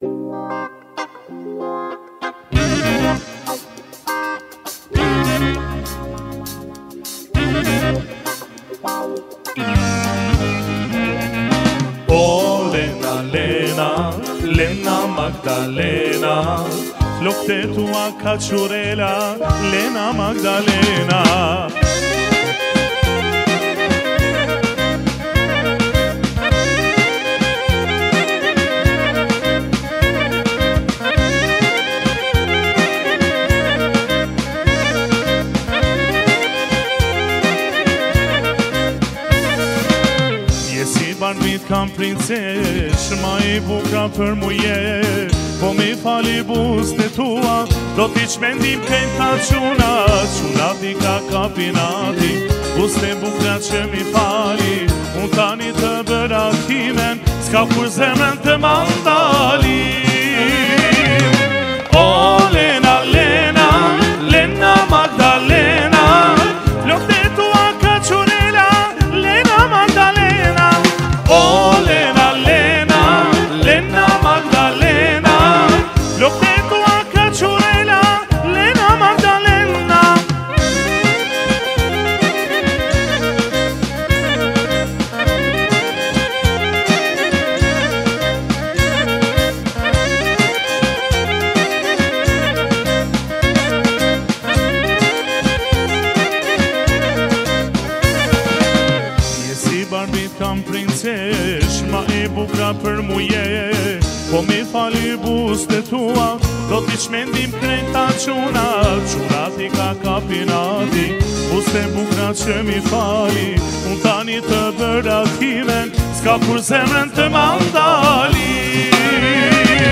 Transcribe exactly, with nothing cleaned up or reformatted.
Oh Lena, Lena, Lena Magdalena, flok te tua kachurela, Lena Magdalena. Barmit kam princesh, ma I bukra për muje, po mi fali buste tua, do t'i qmendim kënta quna, quna t'i ka kapinati, buste bukra që mi fali, unë tani të bëra kimen, s'ka kur zemën të mandalim. O Lena, Lena, Lena Magdalena, flok te tua ka qurela, Lena Magdalena. Oh Lena, Lena, Lena Magdalena, flok te tua kachurela, Lena Magdalena. Barbit kam princesh, ma I bukra për muje, po mi fali buste tua, do t'i qmendim krejta quna, quna t'i ka kapinati, buste bukra që mi fali, unë tani të bëra kimen, s'ka kur zemrën të mandalim.